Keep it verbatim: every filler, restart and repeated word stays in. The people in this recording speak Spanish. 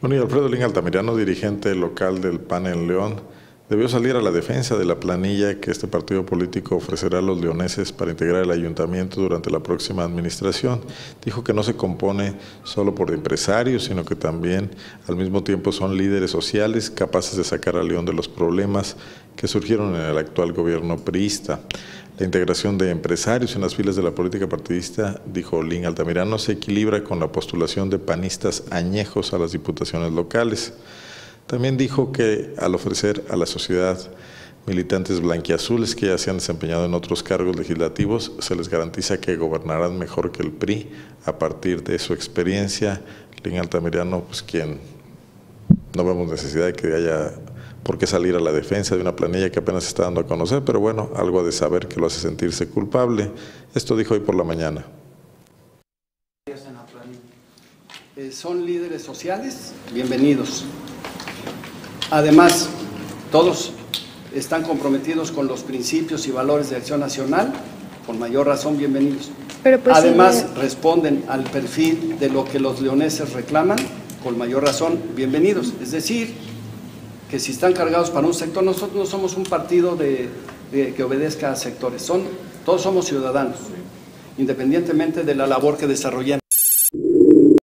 Bueno, y Alfredo Lin Altamirano, dirigente local del P A N en León, debió salir a la defensa de la planilla que este partido político ofrecerá a los leoneses para integrar el ayuntamiento durante la próxima administración. Dijo que no se compone solo por empresarios, sino que también al mismo tiempo son líderes sociales capaces de sacar a León de los problemas que surgieron en el actual gobierno priista. La integración de empresarios en las filas de la política partidista, dijo Lin Altamirano, se equilibra con la postulación de panistas añejos a las diputaciones locales. También dijo que al ofrecer a la sociedad militantes blanquiazules que ya se han desempeñado en otros cargos legislativos, se les garantiza que gobernarán mejor que el P R I a partir de su experiencia. Lin Altamirano, pues quien no vemos necesidad de que haya por qué salir a la defensa de una planilla que apenas se está dando a conocer, pero bueno, algo ha de saber que lo hace sentirse culpable. Esto dijo hoy por la mañana. Eh, son líderes sociales, bienvenidos. Además, todos están comprometidos con los principios y valores de Acción Nacional, con mayor razón, bienvenidos. Pero pues Además, sí, responden al perfil de lo que los leoneses reclaman, con mayor razón, bienvenidos. Es decir, que si están cargados para un sector, nosotros no somos un partido de, de, que obedezca a sectores, son, todos somos ciudadanos, independientemente de la labor que desarrollen.